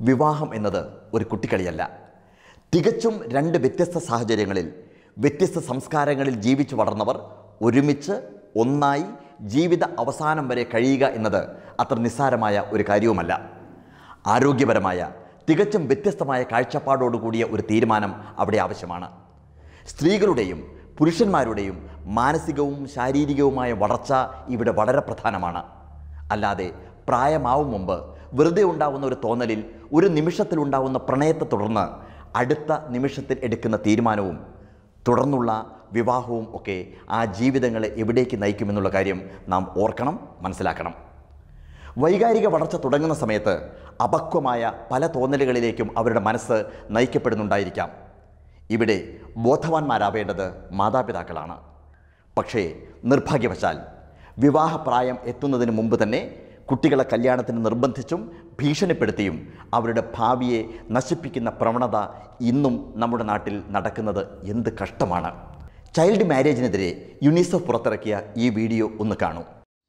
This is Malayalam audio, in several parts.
വിവാഹം എന്നത് ഒരു കുട്ടിക്കളിയല്ല. തികച്ചും രണ്ട് വ്യത്യസ്ത സാഹചര്യങ്ങളിൽ വ്യത്യസ്ത സംസ്കാരങ്ങളിൽ ജീവിച്ചു വളർന്നവർ ഒരുമിച്ച് ഒന്നായി ജീവിത അവസാനം വരെ കഴിയുക എന്നത് അത്ര നിസ്സാരമായ ഒരു കാര്യവുമല്ല. ആരോഗ്യപരമായ തികച്ചും വ്യത്യസ്തമായ കാഴ്ചപ്പാടോടുകൂടിയ ഒരു തീരുമാനം അവിടെ ആവശ്യമാണ്. സ്ത്രീകളുടെയും പുരുഷന്മാരുടെയും മാനസികവും ശാരീരികവുമായ വളർച്ച ഇവിടെ വളരെ പ്രധാനമാണ്. അല്ലാതെ പ്രായമാവും മുമ്പ് വെറുതെ ഉണ്ടാകുന്ന ഒരു തോന്നലിൽ ഒരു നിമിഷത്തിലുണ്ടാകുന്ന പ്രണയത്തെ തുടർന്ന് അടുത്ത നിമിഷത്തിൽ എടുക്കുന്ന തീരുമാനവും തുടർന്നുള്ള വിവാഹവും ഒക്കെ ആ ജീവിതങ്ങളെ എവിടേക്ക് നയിക്കുമെന്നുള്ള കാര്യം നാം ഓർക്കണം, മനസ്സിലാക്കണം. വൈകാരിക വളർച്ച തുടങ്ങുന്ന സമയത്ത് അപക്വമായ പല തോന്നലുകളിലേക്കും അവരുടെ മനസ്സ് നയിക്കപ്പെടുന്നുണ്ടായിരിക്കാം. ഇവിടെ ബോധവാന്മാരാവേണ്ടത് മാതാപിതാക്കളാണ്. പക്ഷേ നിർഭാഗ്യവശാൽ വിവാഹപ്രായം എത്തുന്നതിന് മുമ്പ് തന്നെ കുട്ടികളെ കല്യാണത്തിന് നിർബന്ധിച്ചും ഭീഷണിപ്പെടുത്തിയും അവരുടെ ഭാവിയെ നശിപ്പിക്കുന്ന പ്രവണത ഇന്നും നമ്മുടെ നാട്ടിൽ നടക്കുന്നത് എന്ത് കഷ്ടമാണ്. ചൈൽഡ് മാരേജിനെതിരെ യുനിസെഫ് പുറത്തിറക്കിയ ഈ വീഡിയോ ഒന്ന് കാണൂ.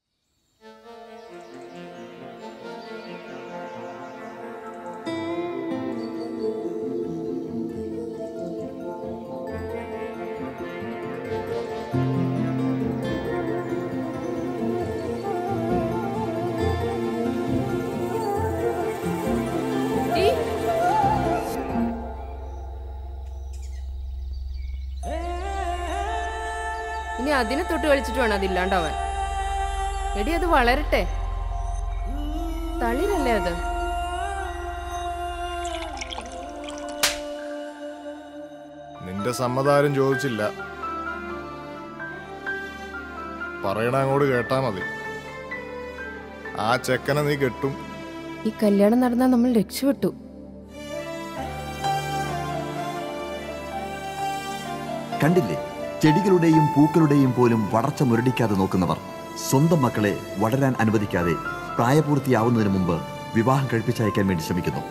ഇനി അതിനെ തൊട്ട് കളിച്ചിട്ട് വേണം അതില്ലാണ്ടാവാൻ. എടി അത് വളരട്ടെ, തളിരല്ലേ അത്. നിന്റെ സമ്മതാരും ചോദിച്ചില്ല, പറയണ അങ്ങോട്ട് കേട്ടാ മതി. ആ ചെക്കനെ നീ കെട്ടും. ഈ കല്യാണം നടന്നാൽ നമ്മൾ രക്ഷപ്പെട്ടു. കണ്ടില്ലേ, ചെടികളുടെയും പൂക്കളുടെയും പോലും വളർച്ച മുരടിക്കാതെ നോക്കുന്നവർ സ്വന്തം മക്കളെ വളരാൻ അനുവദിക്കാതെ പ്രായപൂർത്തിയാവുന്നതിന് മുമ്പ് വിവാഹം കഴിപ്പിച്ചയക്കാൻ വേണ്ടി ശ്രമിക്കുന്നു.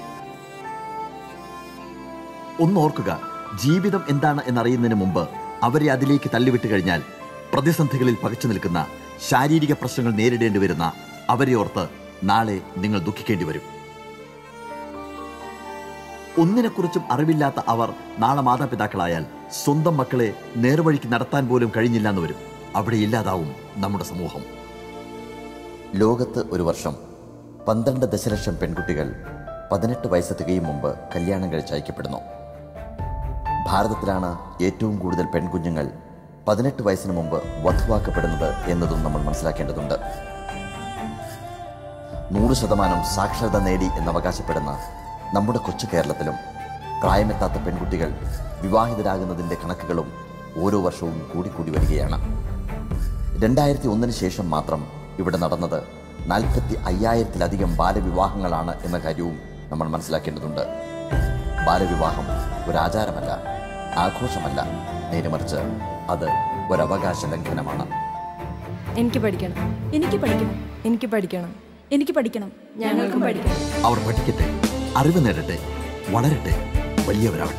ഒന്നോർക്കുക, ജീവിതം എന്താണ് എന്നറിയുന്നതിന് മുമ്പ് അവരെ അതിലേക്ക് തള്ളിവിട്ട് കഴിഞ്ഞാൽ പ്രതിസന്ധികളിൽ പകച്ചു നിൽക്കുന്ന, ശാരീരിക പ്രശ്നങ്ങൾ നേരിടേണ്ടി വരുന്ന അവരെ ഓർത്ത് നാളെ നിങ്ങൾ ദുഃഖിക്കേണ്ടി വരും. ഒന്നിനെക്കുറിച്ചും അറിവില്ലാത്ത അവർ നാളെ മാതാപിതാക്കളായാൽ സ്വന്തം മക്കളെ നേർവഴിക്ക് നടത്താൻ പോലും കഴിഞ്ഞില്ല എന്ന് വരും. അവിടെ ഇല്ലാതാവും നമ്മുടെ സമൂഹം. ലോകത്ത് ഒരു വർഷം 12 ദശലക്ഷം പെൺകുട്ടികൾ 18 വയസ്സ് തികയും മുമ്പ് കല്യാണം കഴിച്ചയക്കപ്പെടുന്നു. ഭാരതത്തിലാണ് ഏറ്റവും കൂടുതൽ പെൺകുഞ്ഞുങ്ങൾ 18 വയസ്സിന് മുമ്പ് വധുവാക്കപ്പെടുന്നത് എന്നതും നമ്മൾ മനസ്സിലാക്കേണ്ടതുണ്ട്. 100% സാക്ഷരത നേടി എന്നവകാശപ്പെടുന്ന നമ്മുടെ കൊച്ചു കേരളത്തിലും പ്രായമെത്താത്ത പെൺകുട്ടികൾ വിവാഹിതരാകുന്നതിൻ്റെ കണക്കുകളും ഓരോ വർഷവും കൂടിക്കൂടി വരികയാണ്. 2001 ശേഷം മാത്രം ഇവിടെ നടന്നത് 45,000-ലധികം ബാലവിവാഹങ്ങളാണ് എന്ന കാര്യവും നമ്മൾ മനസ്സിലാക്കേണ്ടതുണ്ട്. ബാലവിവാഹം ഒരാചാരമല്ല, ആഘോഷമല്ല, നേരെമറിച്ച് അത് ഒരവകാശ ലംഘനമാണ്. എനിക്ക് പഠിക്കണം, എനിക്ക് പഠിക്കണം, എനിക്ക് പഠിക്കണം, എനിക്ക് പഠിക്കണം, ഞങ്ങൾക്കും പഠിക്കണം. അവർ പഠിക്കട്ടെ, അറിവ് നേടട്ടെ, വളരട്ടെ, വലിയവരാവട്ടെ.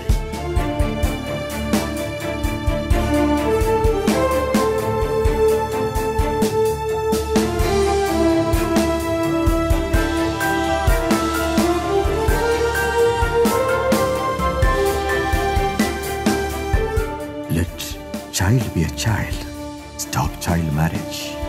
Let child be a child. Stop child marriage.